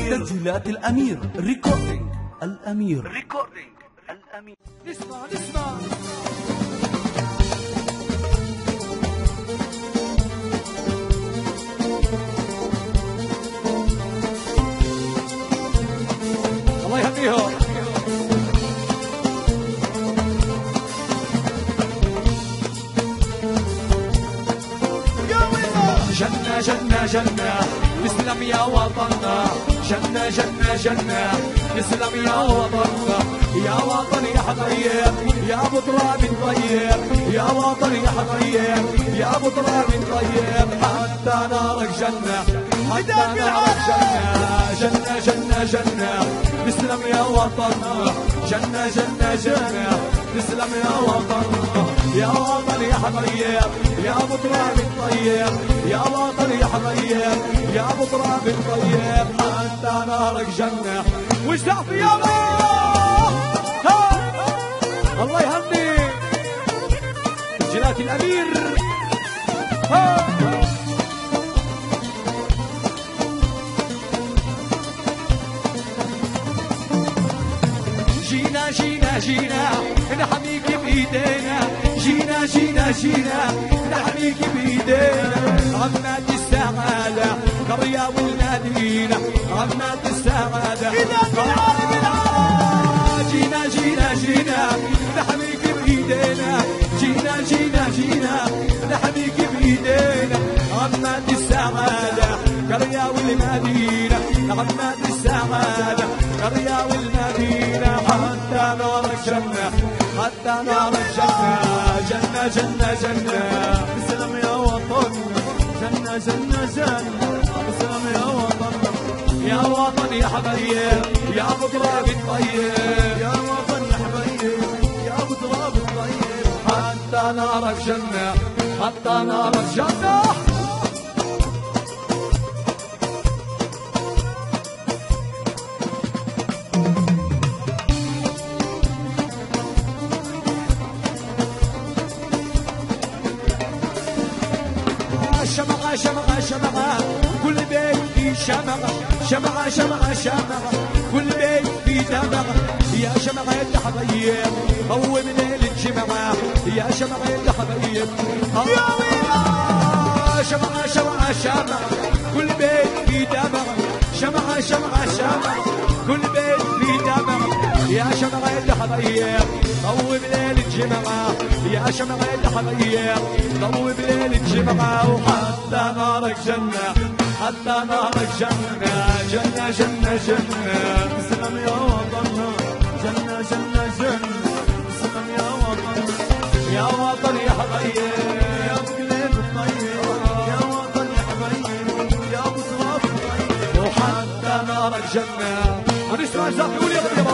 تسجيلات الأمير ريكوردينج الأمير. نسمع الله يهنيهم. جنة جنة جنة نسلم يا وطننا، جنة جنة جنة نسلم يا وطننا، يا وطن يا حطيب يا ابو تراب طيب، يا وطن يا حطيب يا ابو تراب طيب، حتى نارك جنة حتى نارك جنة، جنة جنة جنة نسلم يا وطننا، جنة جنة جنة نسلم يا وطننا، يا وطن يا حطيب يا ابو تراب طيب، يا وطن يا حطيب يا ابو تراب طيب، حتى نارك جنة واشتاق يا الله يهني تسجيلات الأمير. جينا جينا جينا نحميك بإيدينا، جينا جينا جينا نحميك بإيدينا، عمات السعادة قرية والمدينة، عمات السعادة جينا جينا جينا نحميك بإيدينا، جينا جينا جينا نحميك بإيدينا، عمات السعادة قرية والمدينة، عمات السعادة قرية والمدينة، حتى نارك جنة حتى نارك جنة، جنة جنة جنة بسلام يا وطن، جنة جنة جنة بسلام يا وطن، يا وطن يا حبايب يا ابو تراب الطيب، يا وطن يا حبايب يا ابو تراب الطيب، حتى نارك جنة حتى نارك جنة. شمعة شمعة شمعة كل بيت في شمعة، شمعة شمعة شمعة كل بيت في دمعة، يا شمعة يا حبايب هو من ليل الجمعة، يا شمعة يا حبايب يا شمعة شمعة شمعة كل بيت في دمعة، شمعة شمعة شمعة كل بيت في دمعة، يا شمعة يا حبايب ضو بليل الجمعة، يا شمعة يا حبايب ضو بليل الجمعة، وحتى نارك جنة حتى نارك جنة، جنة جنة جنة سلام يا وطننا، جنة جنة جنة سلام يا وطننا، يا وطن يا حبايب يا ابو قليل الطيب، يا وطن يا حبايب يا ابو تراب الطيب، وحتى نارك جنة. ونسمع زاق يقول يا